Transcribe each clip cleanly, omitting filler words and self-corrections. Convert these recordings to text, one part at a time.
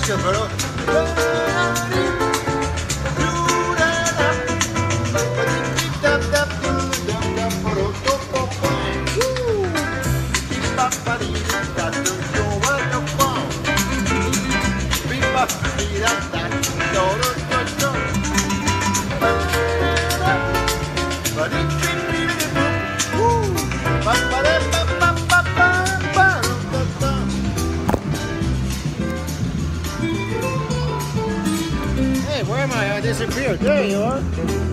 despacio, pero... Hey, where am I? I disappeared. There you are.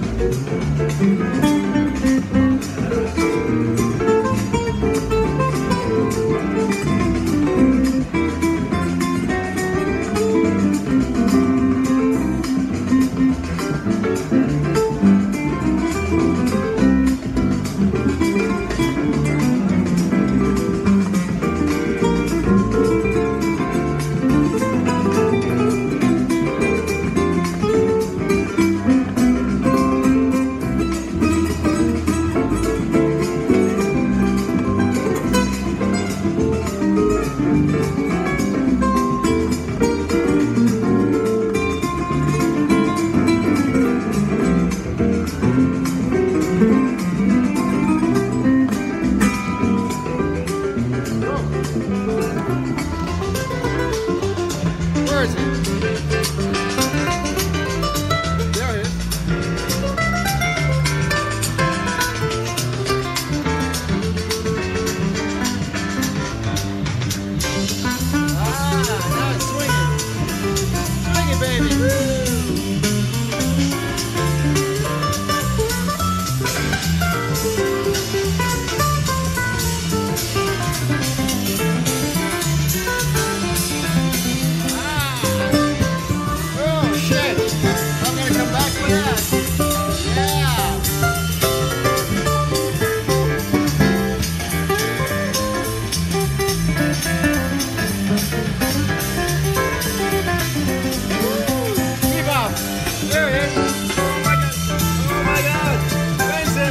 Where is it? There it is. Ah, now it's swinging. Swinging, baby. Woo! There it is. Oh my God. Oh my God. Benson.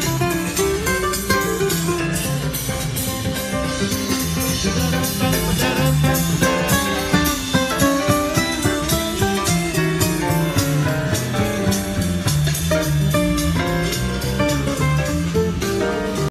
Woo.